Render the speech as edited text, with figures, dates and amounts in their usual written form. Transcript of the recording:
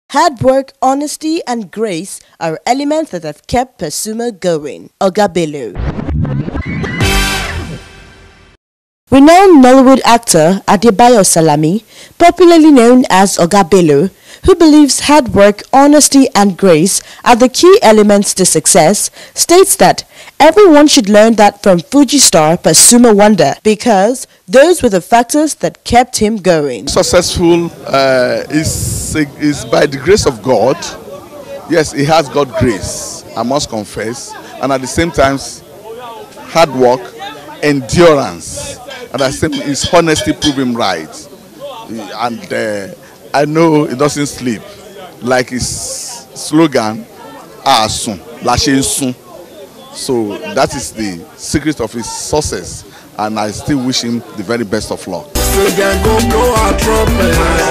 Hard work, honesty, and grace are elements that have kept Pasuma going. Oga Bello. Renowned Nollywood actor Adebayo Salami, popularly known as Oga Bello, who believes hard work, honesty, and grace are the key elements to success, states that everyone should learn that from Fuji star Pasuma Wonder because those were the factors that kept him going. Successful is by the grace of God. Yes, he has God's grace, I must confess, and at the same time, hard work, endurance, and I think his honesty proved him right. And I know he doesn't sleep, like his slogan, "Asun, Lashe Sun." So that is the secret of his success, and I still wish him the very best of luck.